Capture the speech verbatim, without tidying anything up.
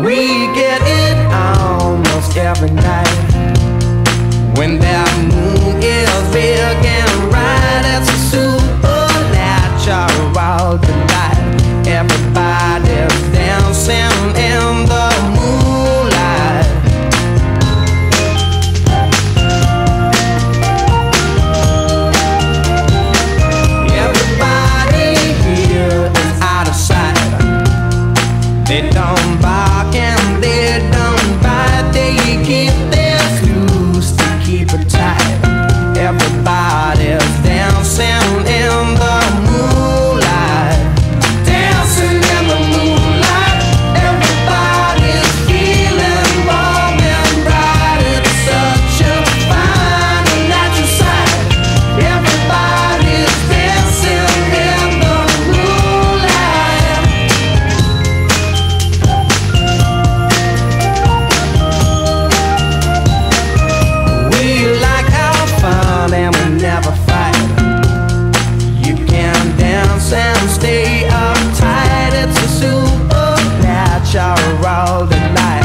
We get it almost every night. When that moon is big and bright, it's a supernatural delight. Everybody's dancing in the moonlight. Everybody here is out of sight. They don't bark and they don't bite. They keep their clues to keep it tight. Everybody's dancing in the moonlight. Dancing in the moonlight. Everybody's feeling warm and bright. It's such a fine and natural sight. Everybody's dancing in the moonlight. We like our fun and we never fight. You can dance and stay uptight. It's a supernatural delight.